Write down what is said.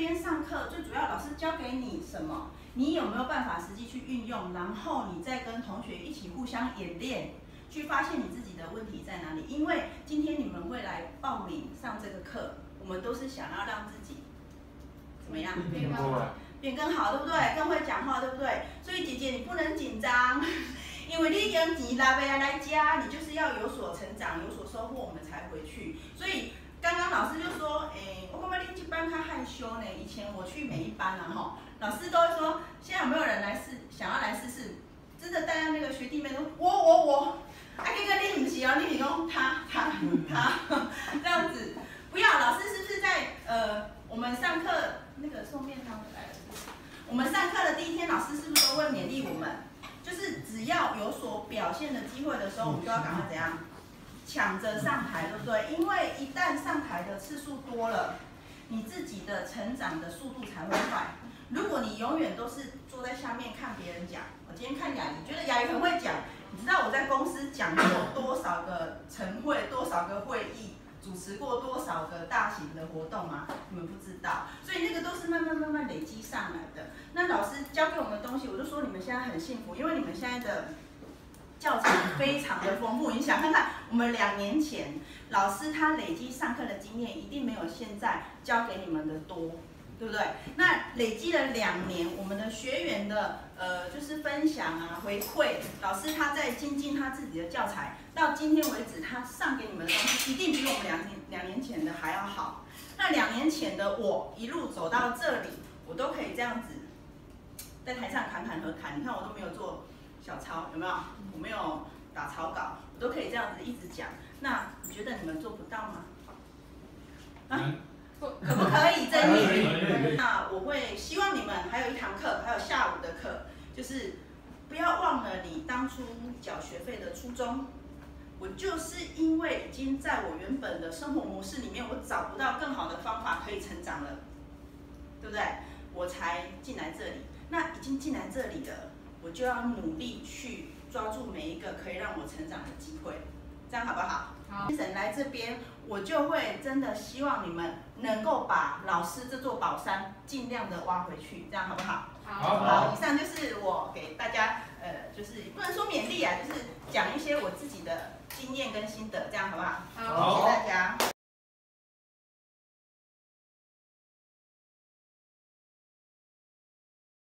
边上课，最主要老师教给你什么，你有没有办法实际去运用，然后你再跟同学一起互相演练，去发现你自己的问题在哪里。因为今天你们会来报名上这个课，我们都是想要让自己怎么样？变更好，对不对？更会讲话，对不对？所以姐姐你不能紧张，因为你用钱来加，你就是要有所成长，有所收获，我们才回去。所以刚刚老师就说，我感觉你这班较害羞呢。以前我去每一班啊，吼，老师都会说，现在有没有人来想要来试试？真的带到那个学弟妹说，我，啊，这个你不是哦，你是讲他这样子，不要。老师是不是在我们上课那个送面汤来了？我们上课的第一天，老师是不是都会勉励我们？就是只要有所表现的机会的时候，我们就要赶快怎样？抢着上台，对不对？因为一旦上台的次数多了，你自己的成长的速度才会快。如果你永远都是坐在下面看别人讲，我今天看雅怡，觉得雅怡很会讲。你知道我在公司讲过多少个晨会，多少个会议，主持过多少个大型的活动吗？你们不知道，所以那个都是慢慢累积上来的。那老师教给我们的东西，我就说你们现在很幸福，因为你们现在的教材非常的丰富。你想看看，我们2年前老师他累积上课的经验，一定没有现在教给你们的多，对不对？那累积了2年，我们的学员的就是分享啊、回馈，老师他在精进他自己的教材，到今天为止，他上给你们的东西一定比我们两年前的还要好。那2年前的我一路走到这里，我都可以这样子在台上侃和谈。你看我都没有做小抄，有没有？我没有打草稿，我都可以这样子一直讲。那你觉得你们做不到吗？啊？可不可以争议？那我会希望你们还有1堂课，还有下午的课，就是不要忘了你当初缴学费的初衷。我就是因为已经在我原本的生活模式里面，我找不到更好的方法可以成长了，对不对？我才进来这里。那已经进来这里了，我就要努力去抓住每一个可以让我成长的机会，这样好不好？好。精神来这边，我就会真的希望你们能够把老师这座宝山尽量的挖回去，这样好不好？好。